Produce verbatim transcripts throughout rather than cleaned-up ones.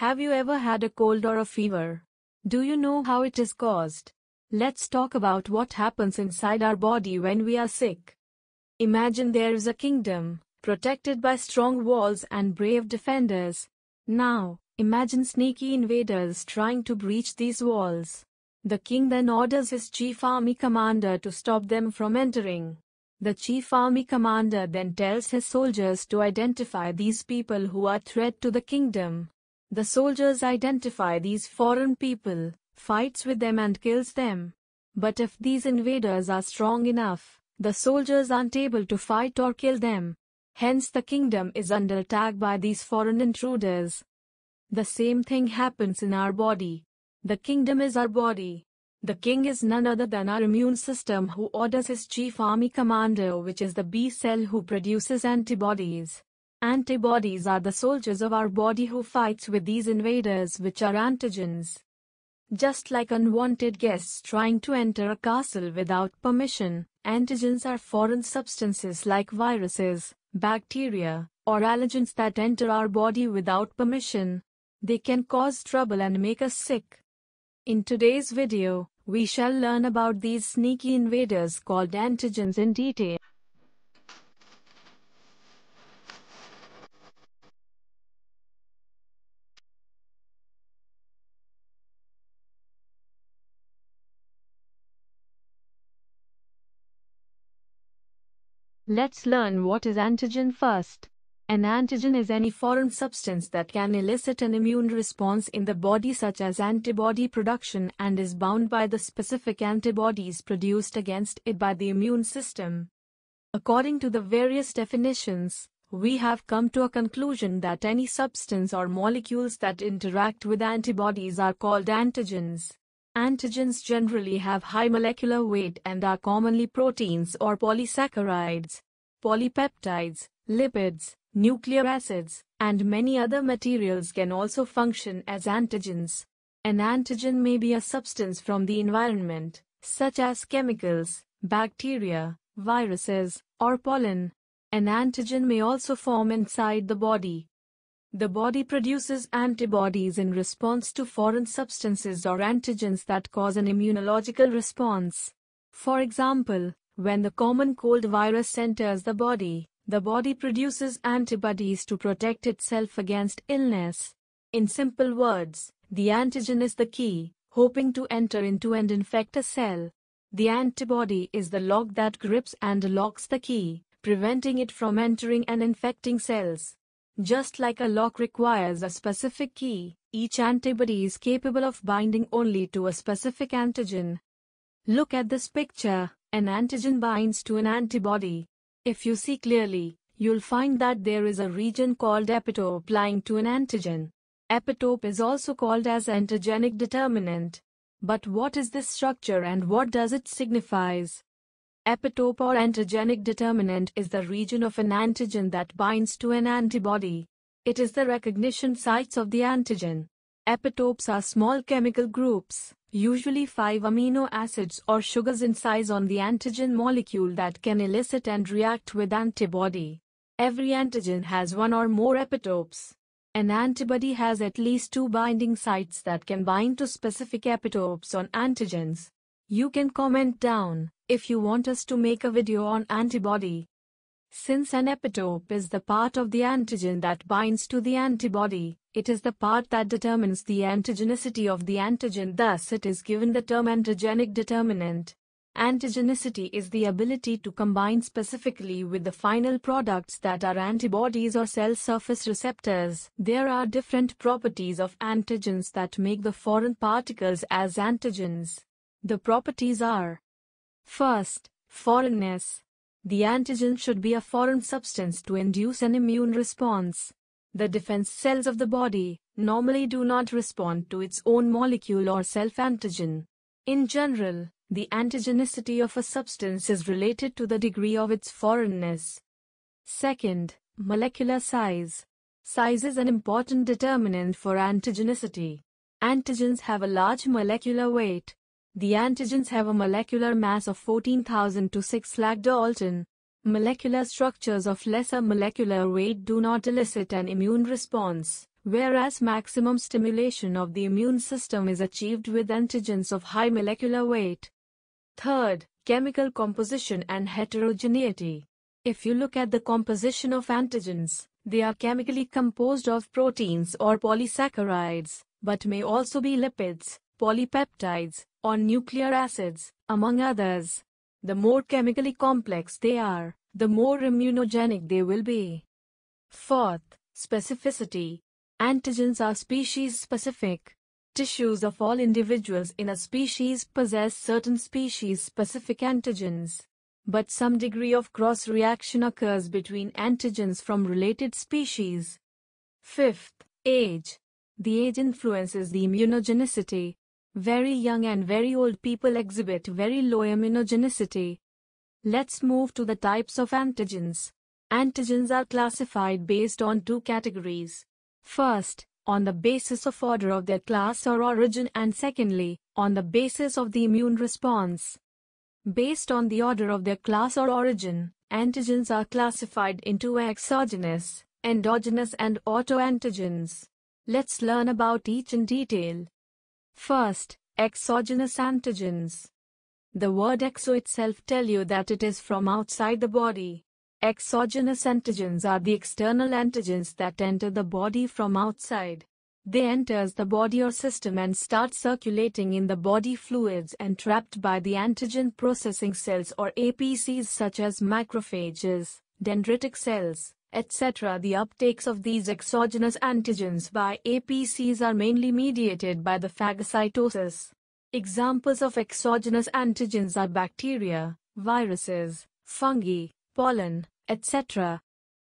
Have you ever had a cold or a fever? Do you know how it is caused? Let's talk about what happens inside our body when we are sick. Imagine there is a kingdom, protected by strong walls and brave defenders. Now, imagine sneaky invaders trying to breach these walls. The king then orders his chief army commander to stop them from entering. The chief army commander then tells his soldiers to identify these people who are a threat to the kingdom. The soldiers identify these foreign people, fights with them and kills them. But if these invaders are strong enough, the soldiers aren't able to fight or kill them. Hence the kingdom is under attack by these foreign intruders. The same thing happens in our body. The kingdom is our body. The king is none other than our immune system who orders his chief army commander, which is the B cell who produces antibodies. Antibodies are the soldiers of our body who fights with these invaders, which are antigens. Just like unwanted guests trying to enter a castle without permission, antigens are foreign substances like viruses, bacteria, or allergens that enter our body without permission. They can cause trouble and make us sick. In today's video, we shall learn about these sneaky invaders called antigens in detail. Let's learn what is antigen first. An antigen is any foreign substance that can elicit an immune response in the body, such as antibody production, and is bound by the specific antibodies produced against it by the immune system. According to the various definitions, we have come to a conclusion that any substance or molecules that interact with antibodies are called antigens. Antigens generally have high molecular weight and are commonly proteins or polysaccharides, polypeptides, lipids, nucleic acids, and many other materials can also function as antigens. An antigen may be a substance from the environment, such as chemicals, bacteria, viruses, or pollen. An antigen may also form inside the body. The body produces antibodies in response to foreign substances or antigens that cause an immunological response. For example, when the common cold virus enters the body, the body produces antibodies to protect itself against illness. In simple words, the antigen is the key, hoping to enter into and infect a cell. The antibody is the lock that grips and locks the key, preventing it from entering and infecting cells. Just like a lock requires a specific key, each antibody is capable of binding only to a specific antigen. Look at this picture. An antigen binds to an antibody. If you see clearly, you'll find that there is a region called epitope lying to an antigen. Epitope is also called as antigenic determinant. But what is this structure and what does it signifies? Epitope or antigenic determinant is the region of an antigen that binds to an antibody. It is the recognition sites of the antigen. Epitopes are small chemical groups, usually five amino acids or sugars in size on the antigen molecule that can elicit and react with antibody. Every antigen has one or more epitopes. An antibody has at least two binding sites that can bind to specific epitopes on antigens. You can comment down if you want us to make a video on antibody. Since an epitope is the part of the antigen that binds to the antibody, it is the part that determines the antigenicity of the antigen, thus it is given the term antigenic determinant. Antigenicity is the ability to combine specifically with the final products that are antibodies or cell surface receptors. There are different properties of antigens that make the foreign particles as antigens. The properties are: first, foreignness. The antigen should be a foreign substance to induce an immune response. The defense cells of the body normally do not respond to its own molecule or self-antigen. In general, the antigenicity of a substance is related to the degree of its foreignness. Second, molecular size. Size is an important determinant for antigenicity. Antigens have a large molecular weight. The antigens have a molecular mass of fourteen thousand to six lakh Dalton. Molecular structures of lesser molecular weight do not elicit an immune response, whereas maximum stimulation of the immune system is achieved with antigens of high molecular weight. Third, chemical composition and heterogeneity. If you look at the composition of antigens, they are chemically composed of proteins or polysaccharides, but may also be lipids, polypeptides, or nucleic acids, among others. The more chemically complex they are, the more immunogenic they will be. Fourth, specificity. Antigens are species-specific. Tissues of all individuals in a species possess certain species-specific antigens. But some degree of cross-reaction occurs between antigens from related species. Fifth, age. The age influences the immunogenicity. Very young and very old people exhibit very low immunogenicity. Let's move to the types of antigens. Antigens are classified based on two categories. First, on the basis of order of their class or origin, and secondly, on the basis of the immune response. Based on the order of their class or origin, antigens are classified into exogenous, endogenous and autoantigens. Let's learn about each in detail. First, exogenous antigens. The word exo itself tells you that it is from outside the body. Exogenous antigens are the external antigens that enter the body from outside. They enter the body or system and start circulating in the body fluids and trapped by the antigen processing cells or A P Cs such as macrophages, dendritic cells, et cetera. The uptakes of these exogenous antigens by A P Cs are mainly mediated by the phagocytosis. Examples of exogenous antigens are bacteria, viruses, fungi, pollen, et cetera.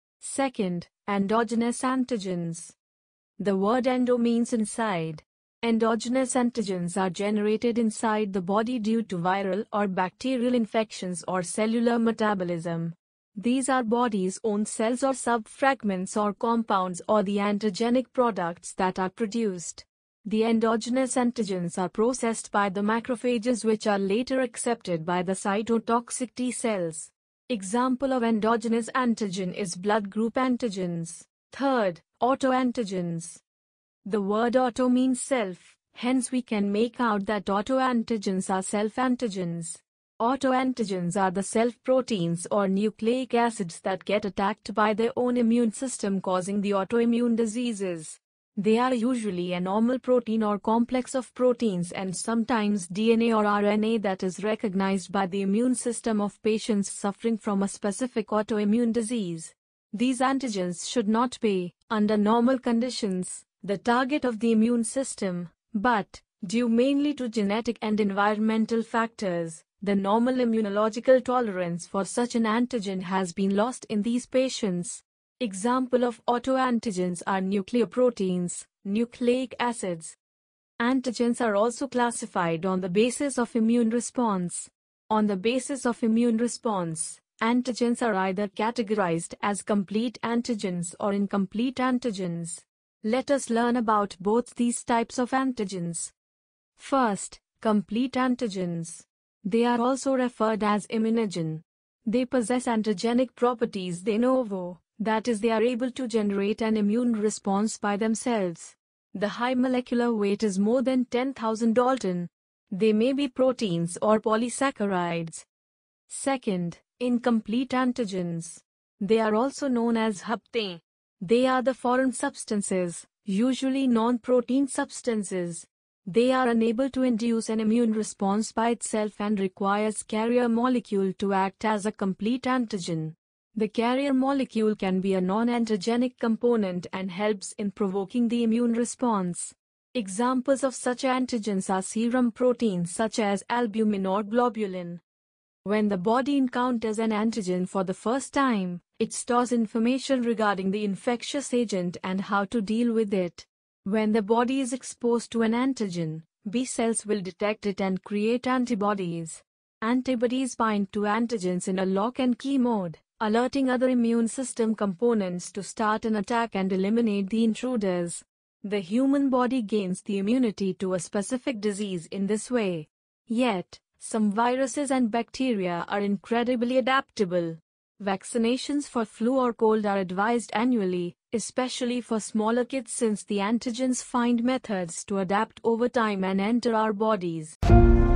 Second, endogenous antigens. The word endo means inside. Endogenous antigens are generated inside the body due to viral or bacterial infections or cellular metabolism. These are body's own cells or subfragments or compounds or the antigenic products that are produced. The endogenous antigens are processed by the macrophages, which are later accepted by the cytotoxic T cells. Example of endogenous antigen is blood group antigens. Third, autoantigens. The word auto means self, hence we can make out that autoantigens are self-antigens. Autoantigens are the self-proteins or nucleic acids that get attacked by their own immune system, causing the autoimmune diseases. They are usually a normal protein or complex of proteins and sometimes D N A or R N A that is recognized by the immune system of patients suffering from a specific autoimmune disease. These antigens should not be, under normal conditions, the target of the immune system, but, due mainly to genetic and environmental factors, the normal immunological tolerance for such an antigen has been lost in these patients. Example of autoantigens are nucleoproteins, nucleic acids. Antigens are also classified on the basis of immune response. On the basis of immune response, antigens are either categorized as complete antigens or incomplete antigens. Let us learn about both these types of antigens. First, complete antigens. They are also referred as immunogen. They possess antigenic properties de novo. That is, they are able to generate an immune response by themselves. The high molecular weight is more than ten thousand Dalton. They may be proteins or polysaccharides. Second, incomplete antigens. They are also known as hapte. They are the foreign substances, usually non-protein substances. They are unable to induce an immune response by itself and requires carrier molecule to act as a complete antigen. The carrier molecule can be a non-antigenic component and helps in provoking the immune response. Examples of such antigens are serum proteins such as albumin or globulin. When the body encounters an antigen for the first time, it stores information regarding the infectious agent and how to deal with it. When the body is exposed to an antigen, B cells will detect it and create antibodies. Antibodies bind to antigens in a lock and key mode, alerting other immune system components to start an attack and eliminate the intruders. The human body gains the immunity to a specific disease in this way. Yet, some viruses and bacteria are incredibly adaptable. Vaccinations for flu or cold are advised annually, especially for smaller kids since the antigens find methods to adapt over time and enter our bodies.